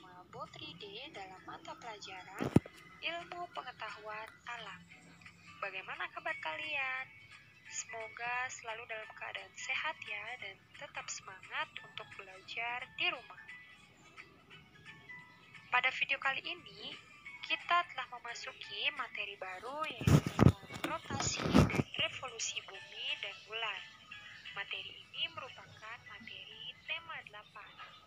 bersama Bu Tride dalam mata pelajaran Ilmu Pengetahuan Alam. Bagaimana kabar kalian? Semoga selalu dalam keadaan sehat ya dan tetap semangat untuk belajar di rumah. Pada video kali ini, kita telah memasuki materi baru yaitu rotasi dan revolusi bumi dan bulan. Materi ini merupakan materi tema 8.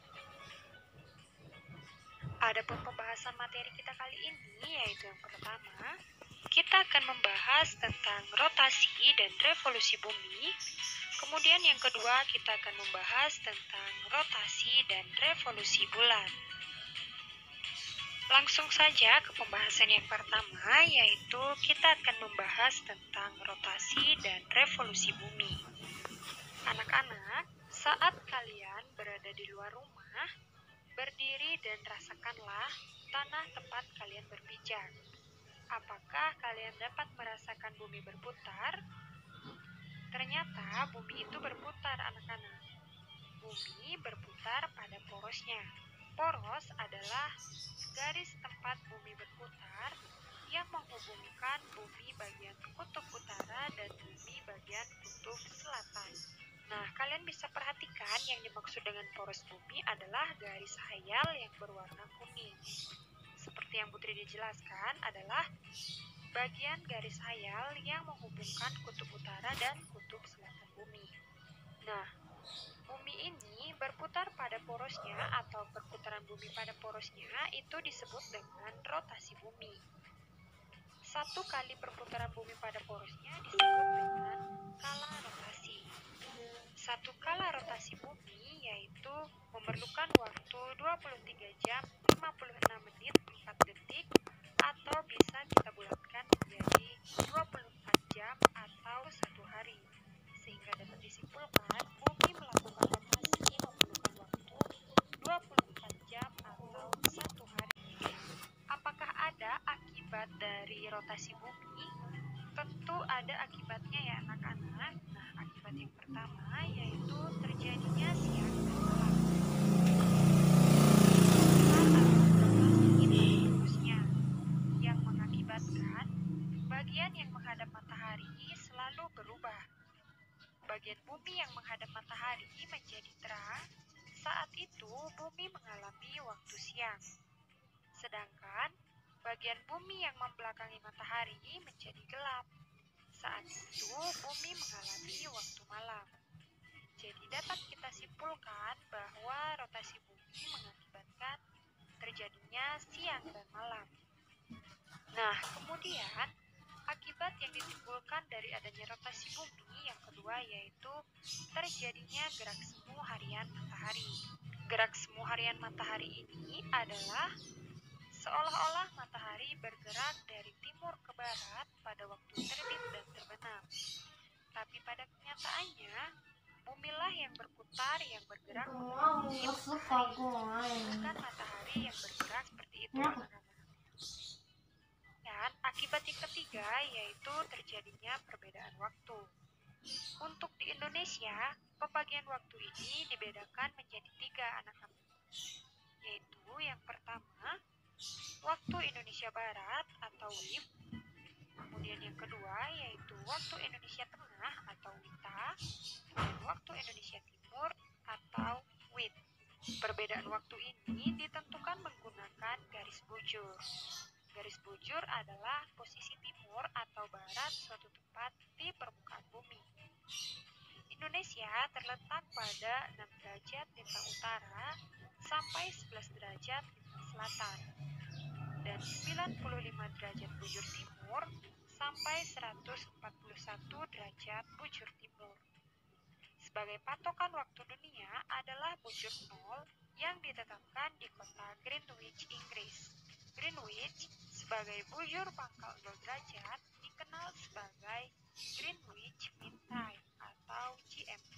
Adapun pembahasan materi kita kali ini yaitu yang pertama, kita akan membahas tentang rotasi dan revolusi bumi. Kemudian yang kedua, kita akan membahas tentang rotasi dan revolusi bulan. Langsung saja ke pembahasan yang pertama, yaitu kita akan membahas tentang rotasi dan revolusi bumi. Anak-anak, saat kalian berada di luar rumah, berdiri dan rasakanlah tanah tempat kalian berpijak. Apakah kalian dapat merasakan bumi berputar? Ternyata bumi itu berputar, anak-anak. Bumi berputar pada porosnya. Poros adalah garis tempat bumi berputar yang menghubungkan bumi bagian kutub utara dan bumi bagian kutub selatan. Nah, kalian bisa perhatikan yang dimaksud dengan poros bumi adalah garis hayal yang berwarna kuning. Seperti yang Putri dijelaskan adalah bagian garis hayal yang menghubungkan kutub utara dan kutub selatan bumi. Nah, bumi ini berputar pada porosnya atau perputaran bumi pada porosnya itu disebut dengan rotasi bumi. Satu kali perputaran bumi pada porosnya disebut dengan kala rotasi. Satu kala rotasi bumi yaitu memerlukan waktu 23 jam 56 menit 4 detik atau bisa kita bulatkan menjadi 24 jam atau 1 hari. Sehingga dapat disimpulkan bumi melakukan rotasi memerlukan waktu 24 jam atau 1 hari. Apakah ada akibat dari rotasi bumi? Tentu ada akibatnya ya anak-anak. Nah, akibat yang pertama yaitu terjadinya siang dan malam. Yang mengakibatkan bagian yang menghadap matahari selalu berubah. Bagian bumi yang menghadap matahari menjadi terang, saat itu bumi mengalami waktu siang. Sedangkan bagian bumi yang membelakangi matahari menjadi gelap. Saat itu bumi mengalami waktu malam. Jadi dapat kita simpulkan bahwa rotasi bumi mengakibatkan terjadinya siang dan malam. Nah, kemudian akibat yang ditimbulkan dari adanya rotasi bumi yang kedua yaitu terjadinya gerak semu harian matahari. Gerak semu harian matahari ini adalah seolah-olah matahari bergerak dari timur ke barat pada waktu terbit dan terbenam. Tapi pada kenyataannya, bumilah yang berputar yang bergerak mengelilingi matahari, bukan matahari yang bergerak seperti itu, anak-anak. Dan akibat yang ketiga yaitu terjadinya perbedaan waktu. Untuk di Indonesia, pembagian waktu ini dibedakan menjadi 3, anak-anak. Yaitu yang pertama, waktu Indonesia Barat atau WIB. Kemudian yang kedua yaitu waktu Indonesia Tengah atau WITA. Dan waktu Indonesia Timur atau WIT. Perbedaan waktu ini ditentukan menggunakan garis bujur. Garis bujur adalah posisi timur atau barat suatu tempat di permukaan bumi. Indonesia terletak pada 6 derajat lintang utara sampai 11 derajat lintang selatan dan 95 derajat bujur timur sampai 141 derajat bujur timur. Sebagai patokan waktu dunia adalah bujur 0 yang ditetapkan di kota Greenwich, Inggris. Greenwich sebagai bujur pangkal 0 derajat dikenal sebagai Greenwich Mean Time atau GMT.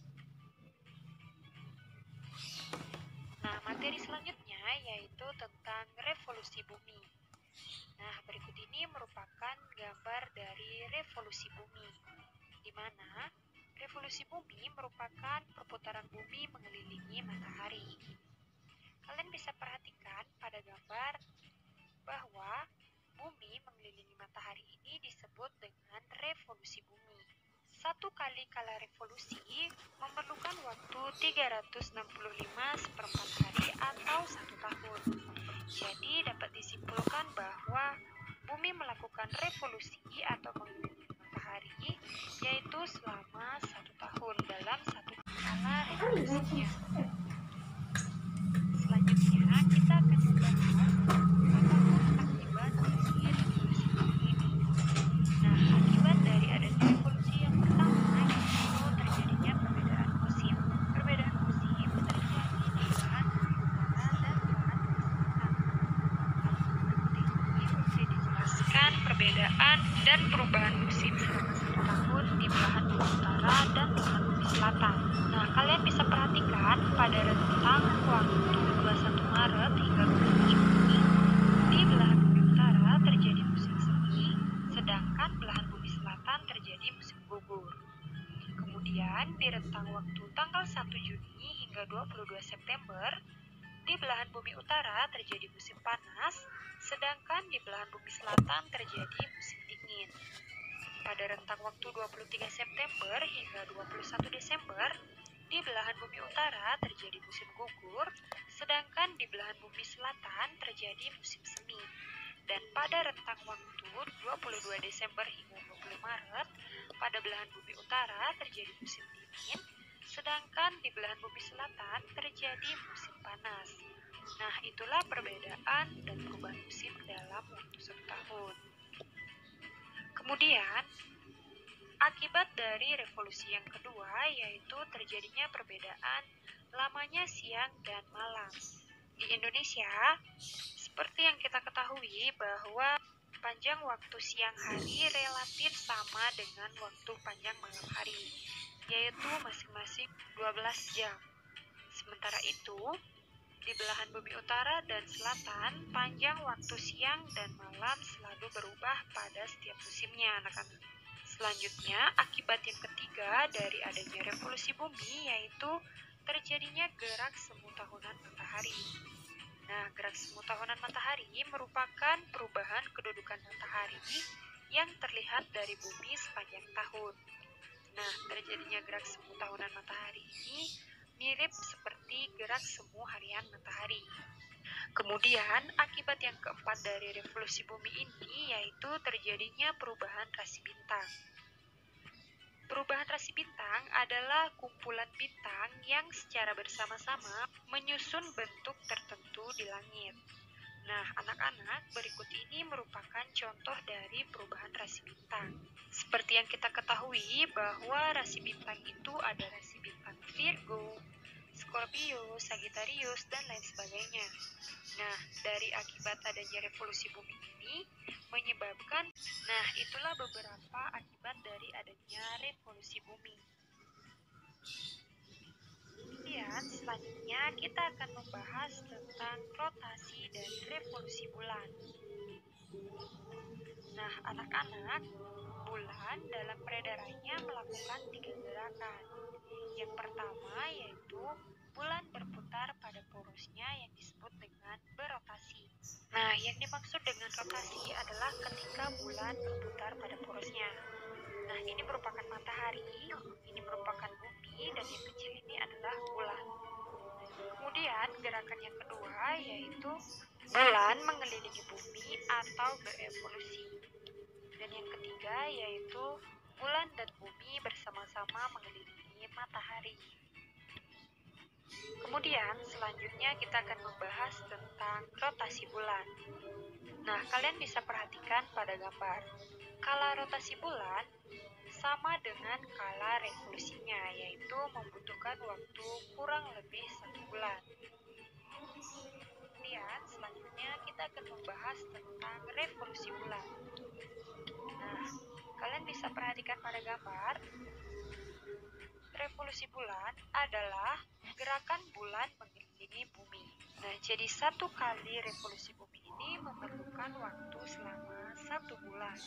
Nah, materi selanjutnya yaitu tentang revolusi bumi. Nah, berikut ini merupakan gambar dari revolusi bumi, di mana revolusi bumi merupakan perputaran bumi mengelilingi matahari. Kalian bisa perhatikan satu kali kala revolusi memerlukan waktu 365 hari atau 1 tahun. Jadi dapat disimpulkan bahwa bumi melakukan revolusi atau mengelilingi matahari yaitu selama 1 tahun dalam satu kala revolusinya. Selanjutnya kita akan membahas apakah akibat dari revolusi ini. Nah, akibat dari adanya revolusi yang pertama yaitu terjadinya perbedaan musim. Perbedaan musim terjadi di belahan utara dan belahan selatan. Berikut ini bisa dijelaskan perbedaan dan perubahan musim selama 1 tahun di belahan utara dan belahan selatan. Nah, kalian bisa perhatikan pada rentang waktu 21 Maret hingga 20 Juni di belahan bumi utara terjadi musim semi, sedangkan belahan bumi selatan terjadi musim gugur. Kemudian di rentang waktu tanggal 1 Juni hingga 22 September di belahan bumi utara terjadi musim panas, sedangkan di belahan bumi selatan terjadi musim dingin. Pada rentang waktu 23 September hingga 21 Desember di belahan bumi utara terjadi musim gugur, sedangkan di belahan bumi selatan terjadi musim semi. Dan pada rentang waktu 22 Desember hingga 20 Maret, pada belahan bumi utara terjadi musim dingin, sedangkan di belahan bumi selatan terjadi musim panas. Nah, itulah perbedaan dan perubahan musim dalam waktu 1 tahun. Kemudian, akibat dari revolusi yang kedua yaitu terjadinya perbedaan lamanya siang dan malam. Di Indonesia, seperti yang kita ketahui bahwa panjang waktu siang hari relatif sama dengan waktu panjang malam hari, yaitu masing-masing 12 jam. Sementara itu, di belahan bumi utara dan selatan, panjang waktu siang dan malam selalu berubah pada setiap musimnya, anak-anak. Selanjutnya, akibat yang ketiga dari adanya revolusi bumi yaitu terjadinya gerak semu tahunan matahari. Nah, gerak semu tahunan matahari merupakan perubahan kedudukan matahari yang terlihat dari bumi sepanjang tahun. Nah, terjadinya gerak semu tahunan matahari ini mirip seperti gerak semu harian matahari. Kemudian, akibat yang keempat dari revolusi bumi ini yaitu terjadinya perubahan rasi bintang. Perubahan rasi bintang adalah kumpulan bintang yang secara bersama-sama menyusun bentuk tertentu di langit. Nah, anak-anak, berikut ini merupakan contoh dari perubahan rasi bintang. Seperti yang kita ketahui bahwa rasi bintang itu ada rasi bintang Virgo, Scorpio, Sagittarius, dan lain sebagainya. Nah, dari akibat adanya revolusi bumi ini menyebabkan, nah itulah beberapa akibat dari adanya revolusi bumi. Kemudian selanjutnya kita akan membahas tentang rotasi dari revolusi bulan. Nah, anak-anak, bulan dalam peredarannya melakukan 3 gerakan. Yang pertama yaitu bulan berputar pada porosnya yang disebut dengan berotasi. Nah, yang dimaksud dengan rotasi adalah ketika bulan berputar pada porosnya. Nah, ini merupakan matahari, ini merupakan bumi, dan yang kecil ini adalah bulan. Kemudian, gerakan yang kedua yaitu bulan mengelilingi bumi atau berevolusi. Dan yang ketiga yaitu bulan dan bumi bersama-sama mengelilingi matahari. Kemudian selanjutnya kita akan membahas tentang rotasi bulan. Nah, kalian bisa perhatikan pada gambar. Kala rotasi bulan sama dengan kala revolusinya, yaitu membutuhkan waktu kurang lebih 1 bulan. Kemudian selanjutnya kita akan membahas tentang revolusi bulan. Nah, kalian bisa perhatikan pada gambar. Revolusi bulan adalah gerakan bulan mengelilingi bumi. Nah, jadi 1 kali revolusi bumi ini memerlukan waktu selama 1 bulan.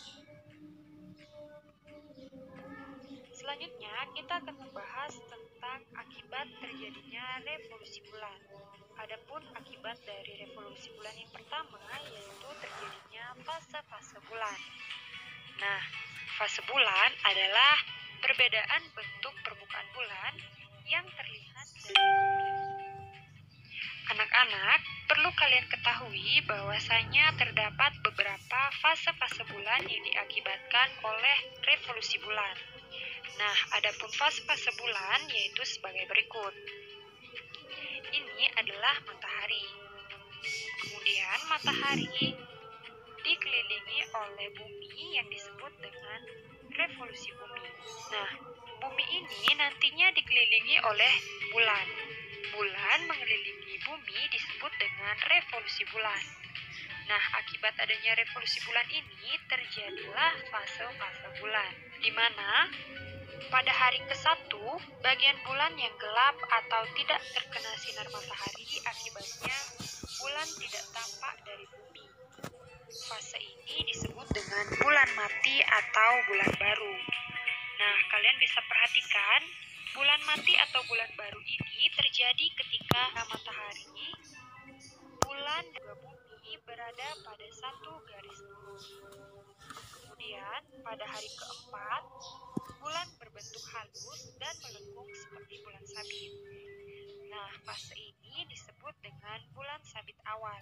Selanjutnya, kita akan membahas tentang akibat terjadinya revolusi bulan. Adapun akibat dari revolusi bulan yang pertama yaitu terjadinya fase-fase bulan. Nah, fase bulan adalah perbedaan bentuk permukaan bulan yang terlihat dari bumi. Anak-anak, perlu kalian ketahui bahwasanya terdapat beberapa fase-fase bulan yang diakibatkan oleh revolusi bulan. Nah, adapun fase-fase bulan yaitu sebagai berikut. Ini adalah matahari. Kemudian matahari dikelilingi oleh bumi yang disebut dengan revolusi bumi. Nah, bumi ini nantinya dikelilingi oleh bulan. Bulan mengelilingi bumi disebut dengan revolusi bulan. Nah, akibat adanya revolusi bulan ini terjadilah fase-fase bulan, di mana pada hari ke-1, bagian bulan yang gelap atau tidak terkena sinar matahari, akibatnya bulan tidak tampak dari bumi. Fase ini disebut dengan bulan mati atau bulan baru. Nah, kalian bisa perhatikan, bulan mati atau bulan baru ini terjadi ketika matahari, bulan, dan bumi berada pada satu garis lurus. Kemudian, pada hari ke-4, bulan berbentuk halus dan melengkung seperti bulan sabit. Nah, fase ini disebut dengan bulan sabit awal.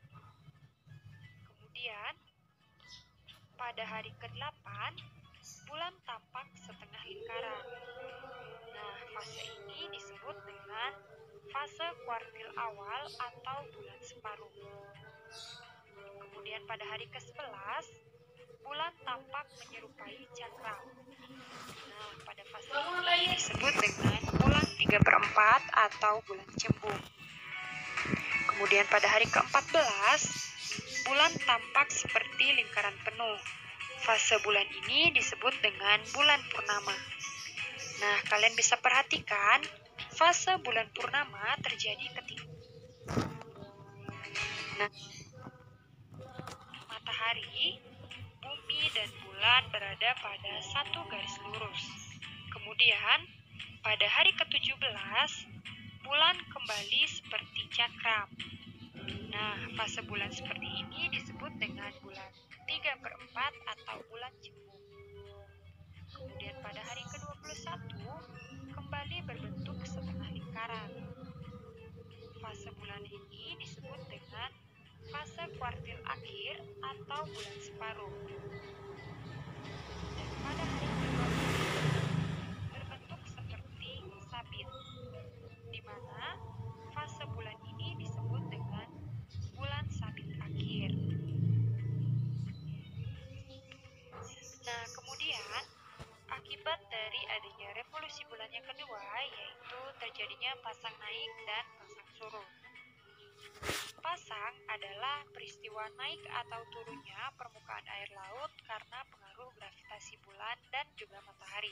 Kemudian, pada hari ke-8, bulan tampak setengah lingkaran. Nah, fase ini disebut dengan fase kuartil awal atau bulan separuh. Kemudian pada hari ke-11, bulan tampak menyerupai cakram. Nah, pada fase ini disebut dengan bulan 3/4 atau bulan cembung. Kemudian pada hari ke-14, bulan tampak seperti lingkaran penuh. Fase bulan ini disebut dengan bulan purnama. Nah, kalian bisa perhatikan, fase bulan purnama terjadi ketika matahari, bumi, dan bulan berada pada satu garis lurus. Kemudian, pada hari ke-17, bulan kembali seperti cakram. Nah, fase bulan seperti ini disebut dengan bulan 3/4 atau bulan cembung. Kemudian pada hari ke-21, kembali berbentuk setengah lingkaran. Fase bulan ini disebut dengan fase kuartil akhir atau bulan separuh. Dan pada hari ke-22, berbentuk seperti sabit, di mana fase bulan ini disebut dengan bulan sabit akhir. Nah, kemudian akibat dari adanya revolusi bulan yang kedua, yaitu terjadinya pasang naik dan pasang surut. Pasang adalah peristiwa naik atau turunnya permukaan air laut karena pengaruh gravitasi bulan dan juga matahari.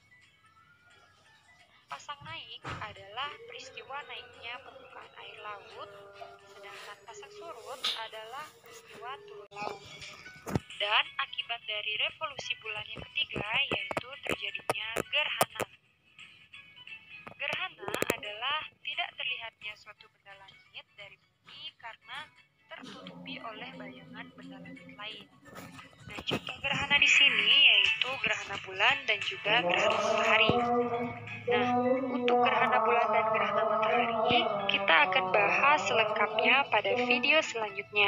Pasang naik adalah peristiwa naiknya permukaan air laut, sedangkan pasang surut adalah peristiwa turun laut. Dan akibat dari revolusi bulan yang ketiga, yaitu terjadinya gerhana. Gerhana adalah tidak terlihatnya suatu benda langit dari bumi karena tertutupi oleh bayangan benda langit lain. Nah, contoh gerhana di sini yaitu gerhana bulan dan juga gerhana matahari. Nah, untuk gerhana bulan dan gerhana matahari, kita akan bahas selengkapnya pada video selanjutnya.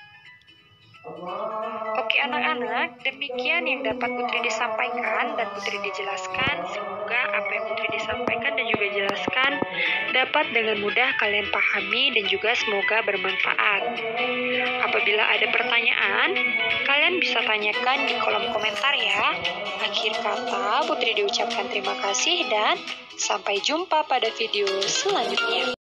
Oke anak-anak, demikian yang dapat Putri disampaikan dan Putri dijelaskan. Semoga apa yang Putri disampaikan dan juga jelaskan dapat dengan mudah kalian pahami dan juga semoga bermanfaat. Apabila ada pertanyaan, kalian bisa tanyakan di kolom komentar ya. Akhir kata, Putri diucapkan terima kasih dan sampai jumpa pada video selanjutnya.